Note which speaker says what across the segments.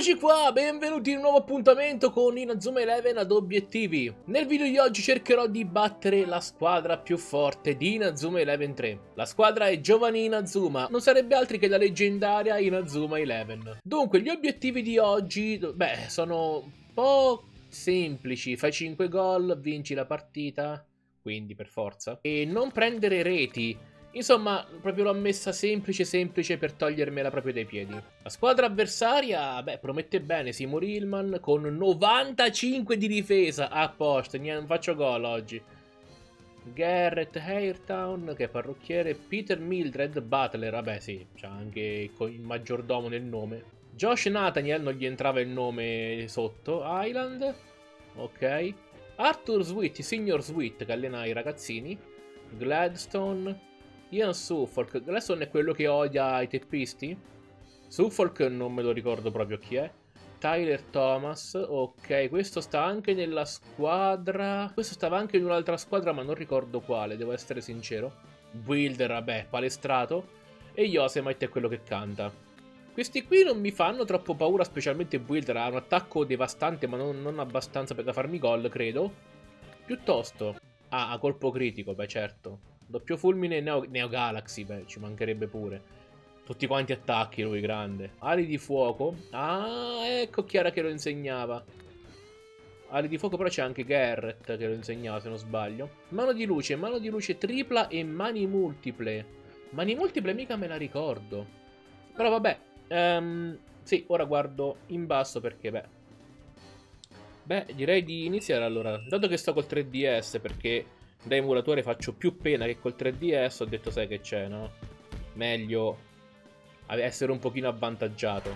Speaker 1: Eccoci qua, benvenuti in un nuovo appuntamento con Inazuma Eleven ad obiettivi. Nel video di oggi cercherò di battere la squadra più forte di Inazuma Eleven 3. La squadra è Giovanni Inazuma, non sarebbe altri che la leggendaria Inazuma Eleven. Dunque, gli obiettivi di oggi, sono un po' semplici. Fai 5 gol, vinci la partita, quindi per forza. E non prendere reti. Insomma, proprio l'ho messa semplice per togliermela proprio dai piedi. La squadra avversaria, promette bene. Seymour Hillman con 95 di difesa. A posto, non faccio gol oggi. Garrett Hairtown, che è parrucchiere. Peter Mildred Butler, vabbè sì, c'ha anche il maggiordomo nel nome. Josh Nathaniel, non gli entrava il nome sotto. Island, ok. Arthur Sweet, Signor Sweet, che allena i ragazzini. Gladstone. Ian Suffolk. Gladstone è quello che odia i teppisti? Suffolk non me lo ricordo proprio chi è. Tyler Thomas. Ok, questo sta anche nella squadra. Questo stava anche in un'altra squadra, ma non ricordo quale, devo essere sincero. Wilder, vabbè, palestrato. E Yosemite è quello che canta. Questi qui non mi fanno troppo paura, specialmente Wilder. Ha un attacco devastante, ma non abbastanza da farmi gol, credo. Piuttosto. Ah, a colpo critico, beh certo. Doppio fulmine Neo Galaxy, beh, ci mancherebbe pure. Tutti quanti attacchi lui, grande. Ali di fuoco. Ah, ecco Chiara che lo insegnava. Ali di fuoco, però c'è anche Garrett che lo insegnava, se non sbaglio. Mano di luce tripla e mani multiple. Mani multiple mica me la ricordo. Però vabbè. Sì, ora guardo in basso perché, beh, direi di iniziare allora. Dato che sto col 3DS perché da emulatore faccio più pena che col 3DS, ho detto sai che c'è, no? Meglio essere un pochino avvantaggiato.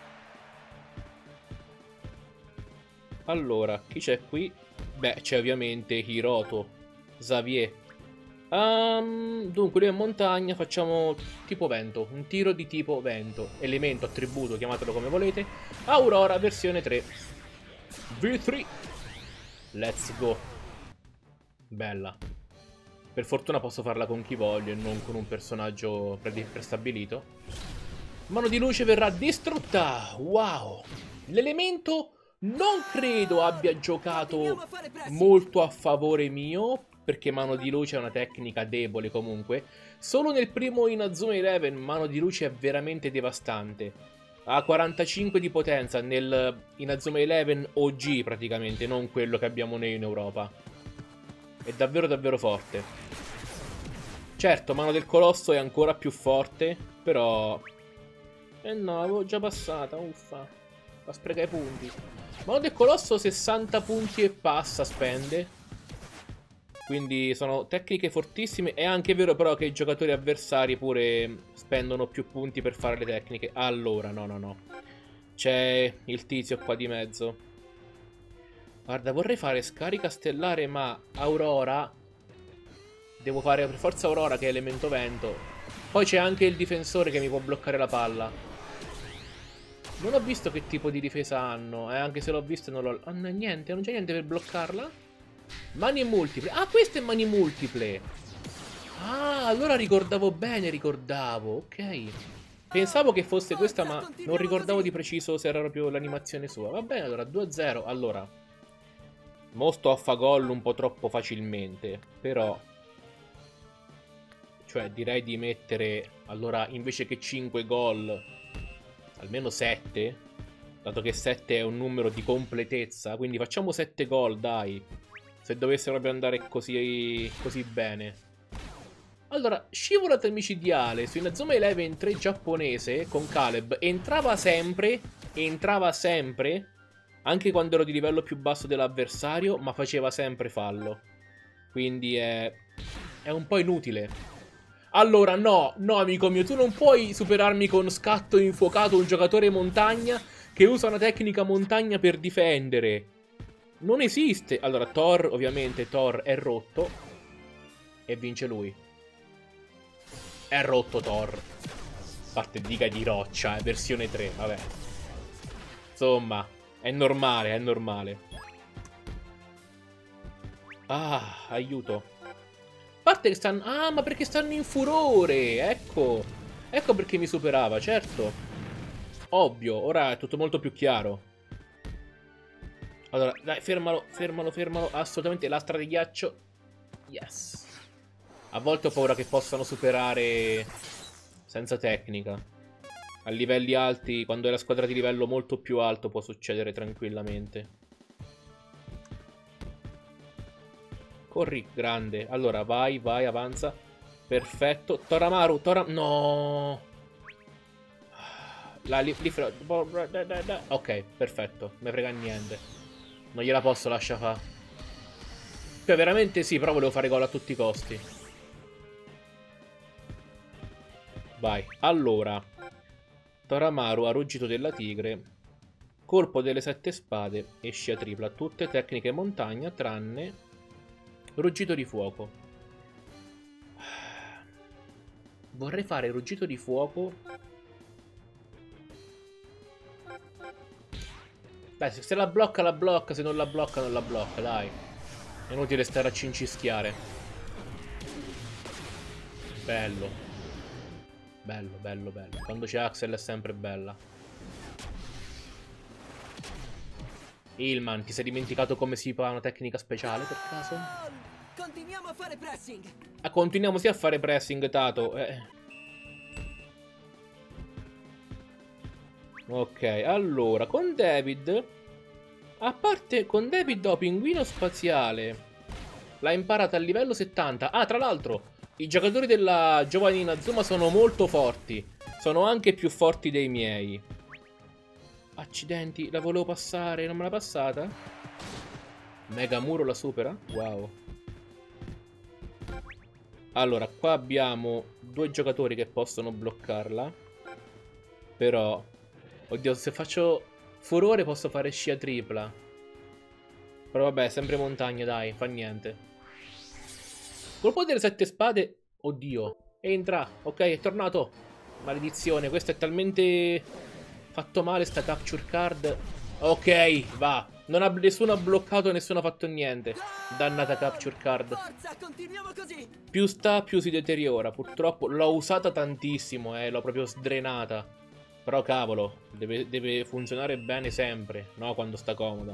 Speaker 1: Allora, chi c'è qui? Beh, c'è ovviamente Hiroto, Xavier. Dunque, lui è in montagna, facciamo tipo vento. Un tiro di tipo vento. Elemento, attributo, chiamatelo come volete. Aurora, versione 3. V3. Let's go. Bella. Per fortuna posso farla con chi voglio e non con un personaggio prestabilito. Mano di luce verrà distrutta. Wow. L'elemento non credo abbia giocato molto a favore mio, perché mano di luce è una tecnica debole comunque. Solo nel primo Inazuma Eleven mano di luce è veramente devastante. Ha 45 di potenza nel Inazuma Eleven OG praticamente, non quello che abbiamo noi in Europa. È davvero forte. Certo, mano del colosso è ancora più forte, però... no, avevo già passata, uffa. Ma spreca i punti. Mano del colosso 60 punti e passa spende. Quindi sono tecniche fortissime. È anche vero però che i giocatori avversari pure spendono più punti per fare le tecniche. Allora, no. C'è il tizio qua di mezzo. Guarda, vorrei fare scarica stellare, ma Aurora... Devo fare per forza Aurora, che è elemento vento. Poi c'è anche il difensore che mi può bloccare la palla. Non ho visto che tipo di difesa hanno, anche se l'ho visto non l'ho... niente, non c'è niente per bloccarla. Mani multiple. Ah, questo è mani multiple. Ah, allora ricordavo bene, ok. Pensavo che fosse questa, ma non ricordavo di preciso se era proprio l'animazione sua. Va bene, allora, 2-0. Allora... Mo sto a fa gol un po' troppo facilmente, però... Cioè, direi di mettere, allora, invece che 5 gol, almeno 7. Dato che 7 è un numero di completezza, quindi facciamo 7 gol, dai. Se dovesse proprio andare così bene. Allora, scivolata micidiale su Inazuma Eleven 3 giapponese con Caleb. Entrava sempre... Anche quando ero di livello più basso dell'avversario, ma faceva sempre fallo. Quindi è un po' inutile. Allora, no, amico mio, tu non puoi superarmi con scatto infuocato un giocatore montagna che usa una tecnica montagna per difendere. Non esiste. Allora, Thor, ovviamente, Thor è rotto. E vince lui. È rotto Thor. Parte diga di roccia, è versione 3, vabbè. Insomma... È normale. Ah, aiuto. A parte che stanno... Ah, ma perché stanno in furore, ecco. Ecco perché mi superava, certo. Ovvio, ora è tutto molto più chiaro. Allora, dai, fermalo, fermalo, fermalo. Assolutamente, lastra di ghiaccio. Yes. A volte ho paura che possano superare senza tecnica. A livelli alti, quando è la squadra di livello molto più alto, può succedere tranquillamente. Corri, grande. Allora, vai, vai, avanza. Perfetto. Toramaru, no. Ok, perfetto. Me frega niente. Non gliela posso lasciare fare. Cioè, veramente sì, però volevo fare gol a tutti i costi. Vai. Allora. Toramaru ha ruggito della tigre. Colpo delle 7 spade e scia tripla. Tutte tecniche montagna, tranne ruggito di fuoco. Vorrei fare ruggito di fuoco. Dai, se la blocca, se non la blocca, non la blocca, dai. È inutile stare a cincischiare. Bello. Bello, bello, bello. Quando c'è Axel è sempre bella. Ilman, ti sei dimenticato come si fa una tecnica speciale per caso?
Speaker 2: Continuiamo a fare pressing.
Speaker 1: Ah, continuiamo sì a fare pressing, Tato. Ok, allora, con David... A parte, con David ho Pinguino Spaziale. L'ha imparata a livello 70. Ah, tra l'altro, i giocatori della giovane Inazuma sono molto forti. Sono anche più forti dei miei. Accidenti, la volevo passare, non me l'ha passata? Megamuro la supera? Wow. Allora, qua abbiamo 2 giocatori che possono bloccarla. Però, oddio, se faccio furore posso fare scia tripla. Però vabbè, sempre montagna, dai, fa niente. Colpo delle 7 spade. Oddio. Entra. Ok, è tornato. Maledizione, questo è talmente fatto male sta capture card. Ok, va. Nessuno ha bloccato, nessuno ha fatto niente. Dannata capture card.
Speaker 2: Forza, continuiamo così.
Speaker 1: Più sta, più si deteriora. Purtroppo l'ho usata tantissimo, l'ho proprio sdrenata. Però cavolo, deve funzionare bene sempre, no? Quando sta comoda.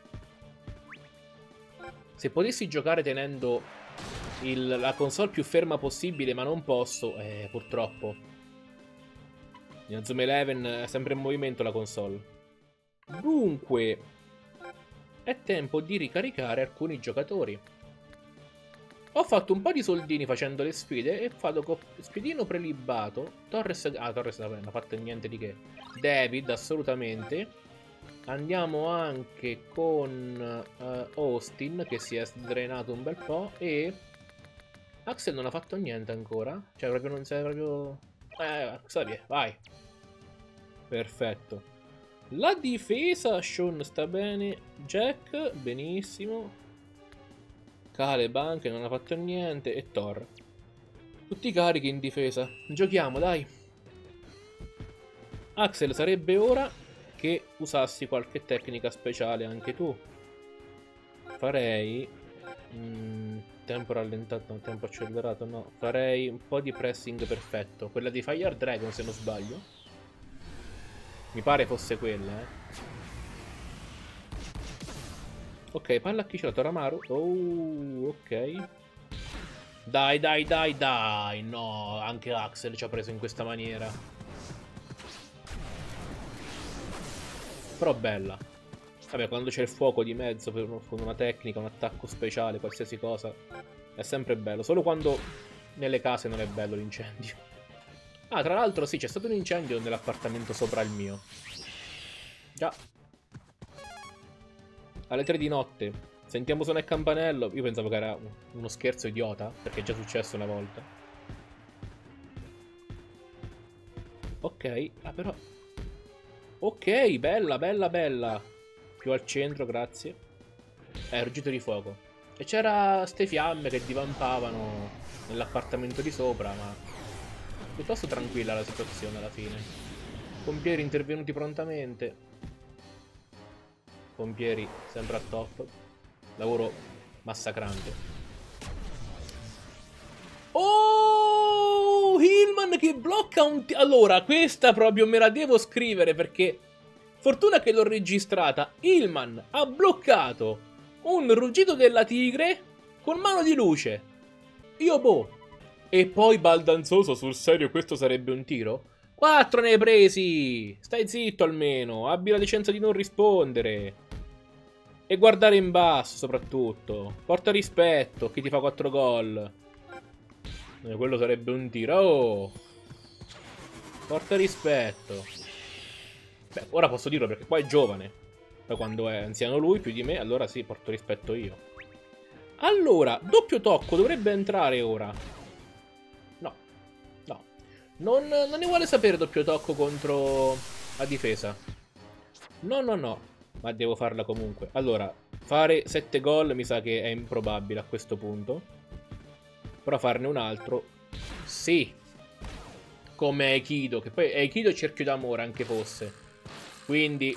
Speaker 1: Se potessi giocare tenendo la console più ferma possibile, ma non posso, purtroppo. Inazuma Eleven è sempre in movimento la console. Dunque, è tempo di ricaricare alcuni giocatori. Ho fatto un po' di soldini facendo le sfide e vado con spiedino prelibato. Torres, vabbè, non ha fatto niente di che. David, assolutamente. Andiamo anche con Austin, che si è sdrenato un bel po'. E Axel non ha fatto niente ancora. Cioè, proprio non sei proprio... Xavier, vai. Perfetto. La difesa, Sean sta bene. Jack, benissimo. Caleb anche non ha fatto niente. E Thor. Tutti carichi in difesa. Giochiamo, dai. Axel, sarebbe ora che usassi qualche tecnica speciale anche tu. Farei... tempo rallentato, no, tempo accelerato, no. Farei un po' di pressing perfetto. Quella di Fire Dragon, se non sbaglio. Mi pare fosse quella, Ok, palla a chi ce l'ha? Toramaru. Oh, ok. Dai, dai, dai, dai. No, anche Axel ci ha preso in questa maniera. Però bella. Vabbè, quando c'è il fuoco di mezzo con una tecnica, un attacco speciale, qualsiasi cosa, è sempre bello. Solo quando nelle case non è bello l'incendio. Ah, tra l'altro sì, c'è stato un incendio nell'appartamento sopra il mio. Già. Alle 3 di notte. Sentiamo suonare il campanello. Io pensavo che era uno scherzo idiota, perché è già successo una volta. Ok, ah però... Ok, bella, bella, bella. Più al centro, grazie. Ruggito di fuoco. E c'era ste fiamme che divampavano nell'appartamento di sopra, ma... piuttosto tranquilla la situazione alla fine. Pompieri intervenuti prontamente. Pompieri sempre a top. Lavoro massacrante. Oh! Hilman Ilman che blocca un... Allora, questa proprio me la devo scrivere perché... Fortuna che l'ho registrata. Ilman ha bloccato un ruggito della tigre con mano di luce. Io boh. E poi baldanzoso, sul serio questo sarebbe un tiro? 4 ne hai presi! Stai zitto almeno, abbi la decenza di non rispondere. E guardare in basso soprattutto. Porta rispetto, chi ti fa 4 gol. Quello sarebbe un tiro. Oh! Porta rispetto. Beh, ora posso dirlo perché qua è giovane. Poi quando è anziano lui, più di me, allora sì, porto rispetto io. Allora, doppio tocco, dovrebbe entrare ora. No, no. Non ne vuole sapere doppio tocco contro la difesa. No, no, no. Ma devo farla comunque. Allora, fare 7 gol mi sa che è improbabile a questo punto. Però farne un altro, sì. Come Aikido, che poi Aikido è cerchio d'amore anche fosse. Quindi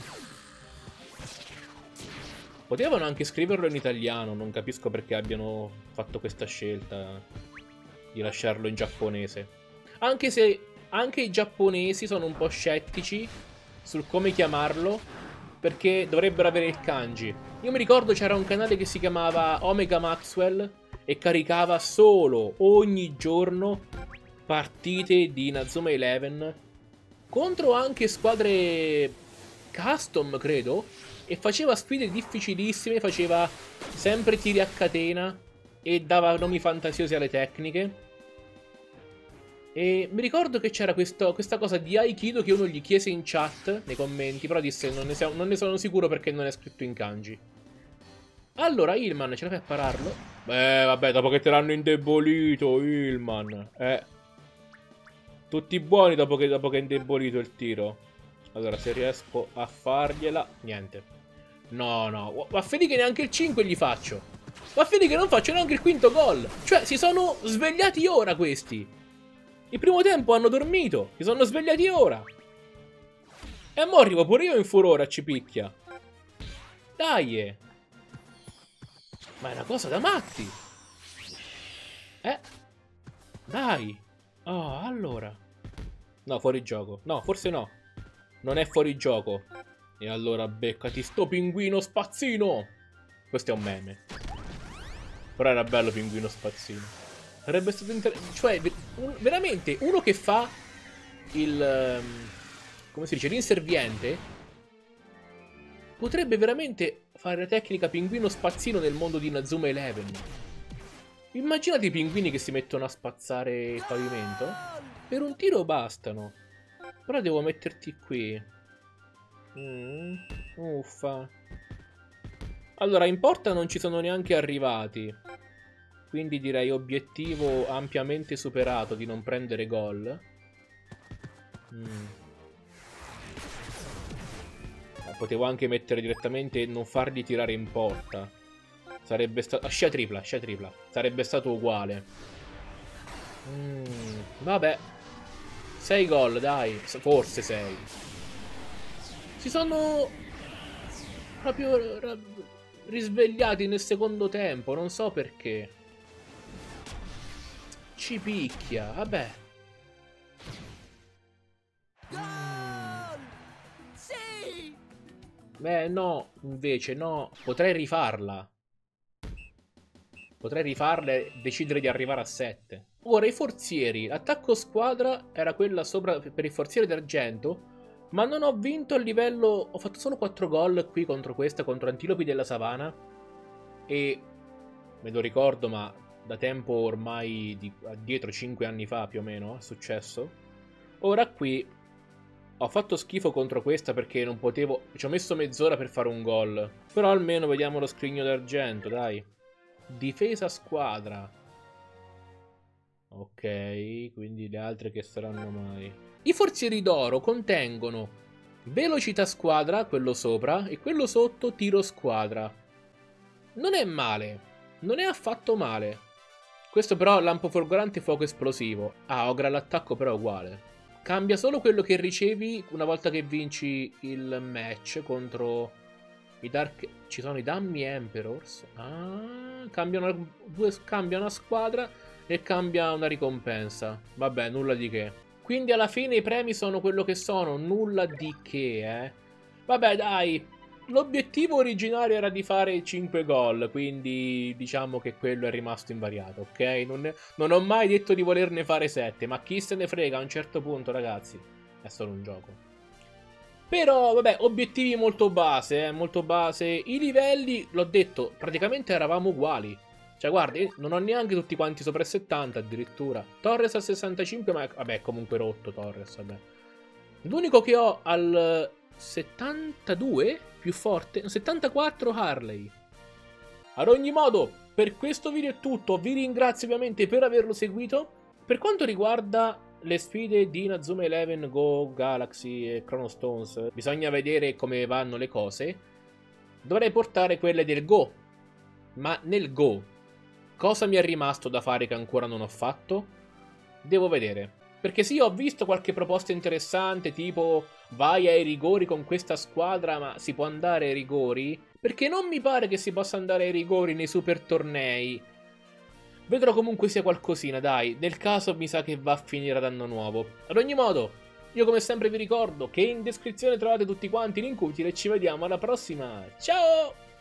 Speaker 1: potevano anche scriverlo in italiano. Non capisco perché abbiano fatto questa scelta di lasciarlo in giapponese. Anche se anche i giapponesi sono un po' scettici sul come chiamarlo, perché dovrebbero avere il kanji. Io mi ricordo c'era un canale che si chiamava Omega Maxwell e caricava solo ogni giorno partite di Inazuma Eleven contro anche squadre custom, credo, e faceva sfide difficilissime, faceva sempre tiri a catena e dava nomi fantasiosi alle tecniche. E mi ricordo che c'era questa cosa di Aikido che uno gli chiese in chat, nei commenti, però disse non ne sono sicuro perché non è scritto in kanji. Allora, Ilman, ce la fai a pararlo? Vabbè, dopo che te l'hanno indebolito, Ilman. Tutti buoni dopo che è indebolito il tiro. Allora, se riesco a fargliela... Niente. No, no. Va a finire che neanche il 5 gli faccio. Va a finire che non faccio neanche il quinto gol. Cioè, si sono svegliati ora questi. Il primo tempo hanno dormito. Si sono svegliati ora. E mo' arrivo pure io in furore a cipicchia. Dai. Ma è una cosa da matti. Dai. Oh, allora. No, fuori gioco. No, forse no. Non è fuori gioco. E allora beccati sto pinguino spazzino. Questo è un meme. Però era bello pinguino spazzino. Sarebbe stato interessante. Cioè, veramente, uno che fa il... come si dice? L'inserviente potrebbe veramente fare la tecnica pinguino spazzino nel mondo di Inazuma Eleven. Immaginate i pinguini che si mettono a spazzare il pavimento. Per un tiro bastano. Però devo metterti qui. Uffa. Allora, in porta non ci sono neanche arrivati. Quindi direi obiettivo ampiamente superato di non prendere gol. Potevo anche mettere direttamente non fargli tirare in porta. Sarebbe stato... scia tripla, scia tripla. Sarebbe stato uguale. Vabbè. 6 gol, dai. Forse 6. Si sono proprio risvegliati nel secondo tempo. Non so perché. Ci picchia, vabbè.
Speaker 2: Gol! Sì!
Speaker 1: Beh, no, invece no. Potrei rifarla. Potrei rifarla e decidere di arrivare a 7. Ora, i forzieri. L'attacco squadra era quella sopra per il forziere d'argento. Ma non ho vinto a livello... Ho fatto solo 4 gol qui contro questa, contro Antilopi della Savana. E... me lo ricordo, ma da tempo ormai dietro 5 anni fa più o meno è successo. Ora qui ho fatto schifo contro questa perché non potevo... Ci ho messo mezz'ora per fare un gol. Però almeno vediamo lo scrigno d'argento, dai. Difesa squadra. Ok, quindi le altre che saranno mai. I forzieri d'oro contengono velocità squadra, quello sopra, e quello sotto tiro squadra. Non è male. Non è affatto male. Questo però lampo folgorante e fuoco esplosivo. Ah, Ogra all'attacco però è uguale. Cambia solo quello che ricevi una volta che vinci il match contro i Dark... Ci sono i Dummy Emperors. Ah, cambiano una squadra e cambia una ricompensa. Vabbè, nulla di che. Quindi alla fine i premi sono quello che sono, nulla di che, eh. Vabbè, dai. L'obiettivo originario era di fare 5 gol, quindi diciamo che quello è rimasto invariato, ok? Non ho mai detto di volerne fare 7, ma chi se ne frega a un certo punto, ragazzi. È solo un gioco. Però, vabbè, obiettivi molto base, molto base. I livelli, l'ho detto, praticamente eravamo uguali. Cioè, guardi, non ho neanche tutti quanti sopra il 70 addirittura. Torres al 65, ma vabbè, comunque rotto Torres, vabbè. L'unico che ho al 72 più forte, no, 74 Harley. Ad ogni modo, per questo video è tutto. Vi ringrazio ovviamente per averlo seguito. Per quanto riguarda le sfide di Inazuma Eleven, Go, Galaxy e Chrono Stones, bisogna vedere come vanno le cose. Dovrei portare quelle del Go. Ma nel Go, cosa mi è rimasto da fare che ancora non ho fatto? Devo vedere. Perché sì, ho visto qualche proposta interessante, tipo vai ai rigori con questa squadra, ma si può andare ai rigori? Perché non mi pare che si possa andare ai rigori nei super tornei. Vedrò comunque sia qualcosina, dai. Nel caso mi sa che va a finire ad anno nuovo. Ad ogni modo, io come sempre vi ricordo che in descrizione trovate tutti quanti i link utili e ci vediamo alla prossima. Ciao!